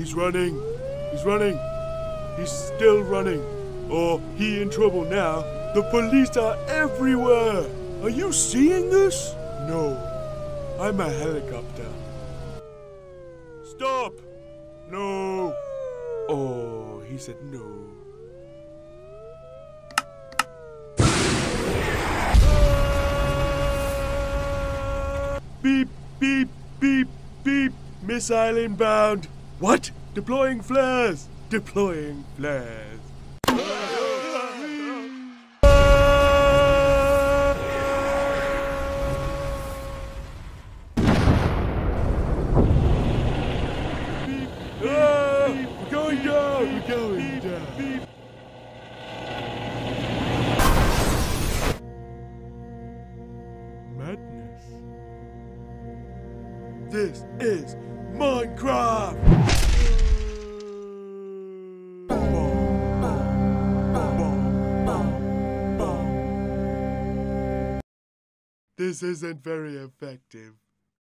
He's running. He's running. He's still running. Oh, he in trouble now. The police are everywhere. Are you seeing this? No. I'm a helicopter. Stop! No. Oh, he said no. Beep, beep, beep, beep. Missile inbound. What? Deploying flares. Deploying flares. We're going down. We're going down. Madness. This is Minecraft! This isn't very effective.